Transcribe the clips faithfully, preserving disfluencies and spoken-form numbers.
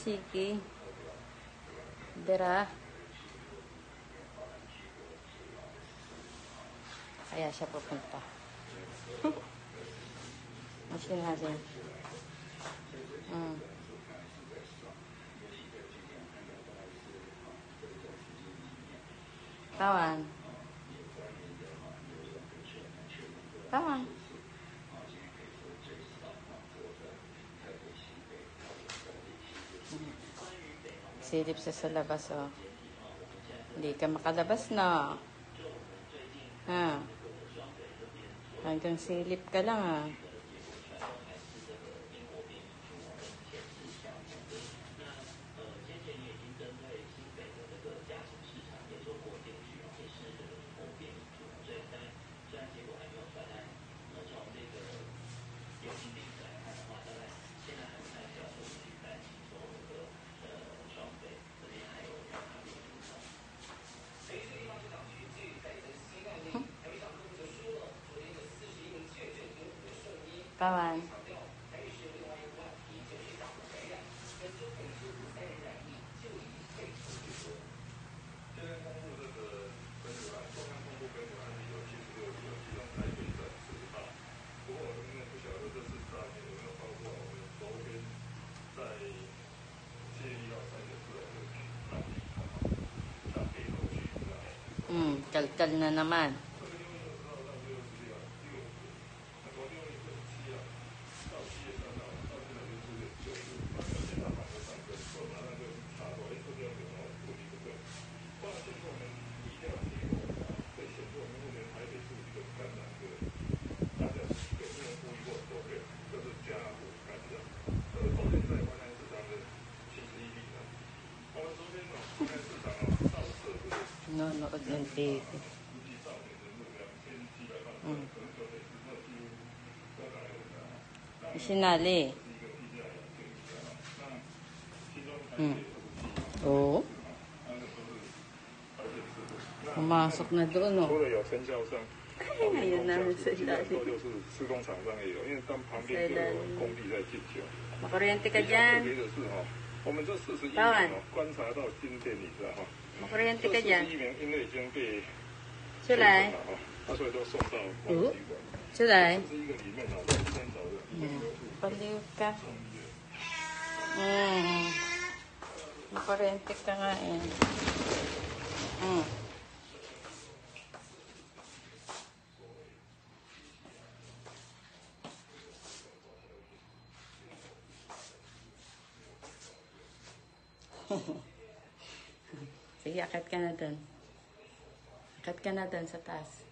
Sige. Dira. Kaya siya pupunta. Machine natin. Hmm. Tawan. Tawan. Silip siya sa labas, oh. Hindi ka makalabas na. Ha? Hanggang silip ka lang, ah. Kawan. Hmm, kalkal na naman. Nanonood ng T V. Hmm. Isinali. Hmm. Oo. Pumasok na doon, oh. Ayun namin sa ilalim. Sa ilalim. Makuryente ka dyan. Tawan. Makuryente ka dyan. Sulay. Oo. Sulay. Paliw ka. Hmm. Makuryente ka nga eh. Hmm. Sige, akat ka na dun. Akat ka na dun sa taas.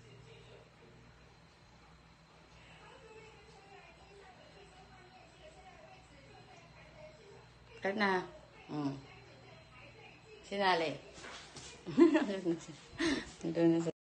Akat na. Hmm. Sinali. Doon na sa